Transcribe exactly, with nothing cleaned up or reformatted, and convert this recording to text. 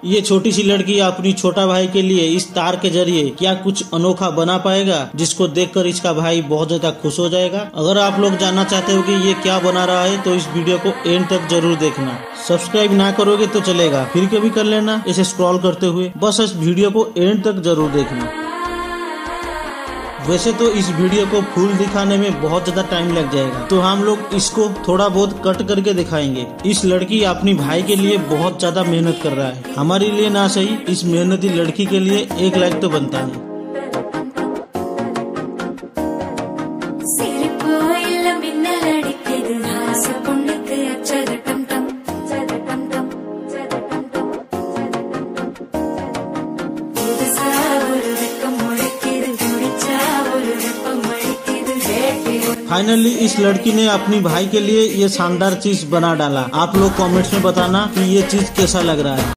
ये छोटी सी लड़की अपनी छोटा भाई के लिए इस तार के जरिए क्या कुछ अनोखा बना पाएगा, जिसको देखकर इसका भाई बहुत ज्यादा खुश हो जाएगा। अगर आप लोग जानना चाहते हो कि ये क्या बना रहा है तो इस वीडियो को एंड तक जरूर देखना। सब्सक्राइब ना करोगे तो चलेगा, फिर कभी कर लेना इसे स्क्रॉल करते हुए, बस इस वीडियो को एंड तक जरूर देखना। वैसे तो इस वीडियो को फुल दिखाने में बहुत ज्यादा टाइम लग जाएगा, तो हम लोग इसको थोड़ा बहुत कट करके दिखाएंगे। इस लड़की अपनी भाई के लिए बहुत ज्यादा मेहनत कर रहा है, हमारे लिए ना सही, इस मेहनती लड़की के लिए एक लाइक तो बनता है। फाइनली इस लड़की ने अपनी भाई के लिए ये शानदार चीज बना डाला। आप लोग कमेंट्स में बताना कि ये चीज कैसा लग रहा है।